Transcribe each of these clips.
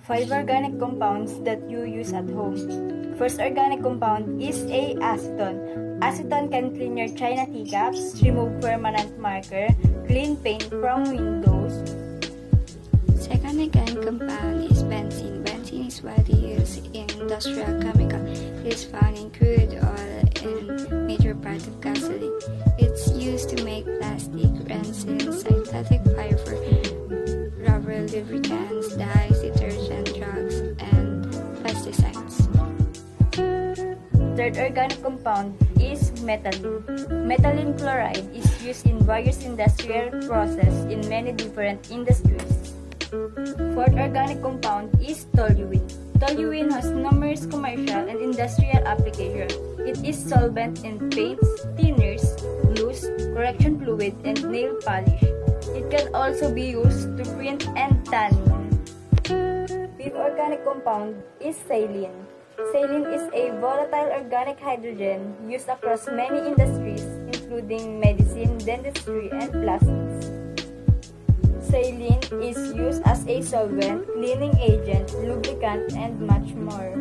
5 organic compounds that you use at home. First organic compound is acetone. Acetone can clean your china teacups, remove permanent marker, clean paint from windows. Second organic compound is benzene. Benzene is widely used in industrial chemical. It is found in crude oil and major part of gasoline. It's used to make plastic, resins, synthetic fiber, rubber, lubricants, dyes, detergent, drugs, and pesticides. Third organic compound is methylene. Methylene chloride is used in various industrial processes in many different industries. Fourth organic compound is toluene. Toluene has numerous commercial and industrial applications. It is solvent in paints, thinners, glues, correction fluid, and nail polish. It can also be used to print and tanning. Fifth organic compound is saline. Saline is a volatile organic hydrogen used across many industries, including medicine, dentistry, and plastics. Saline is used as a solvent, cleaning agent, lubricant, and much more.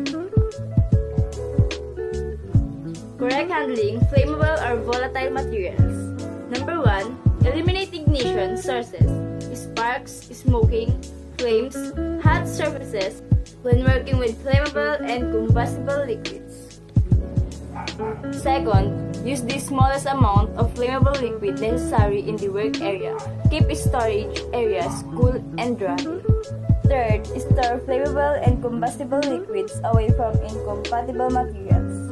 Correct handling flammable or volatile materials. Number 1. Eliminate ignition sources, sparks, smoking, flames, hot surfaces when working with flammable and combustible liquids. Second, use the smallest amount of flammable liquid necessary in the work area. Keep storage areas cool and dry. Third, store flammable and combustible liquids away from incompatible materials.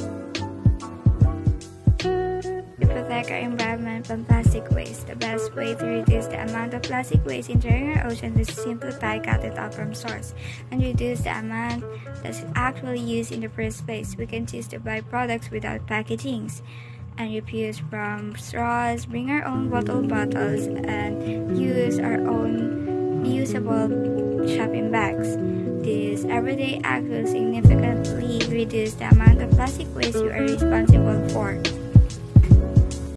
To protect our environment from plastic waste, the best way to reduce the amount of plastic waste entering our oceans is to simplify cut it off from source and reduce the amount that's actually used in the first place. We can choose to buy products without packagings and refuse from straws, bring our own bottles, and use our own reusable shopping bags. These everyday acts will significantly reduce the amount of plastic waste you are responsible for.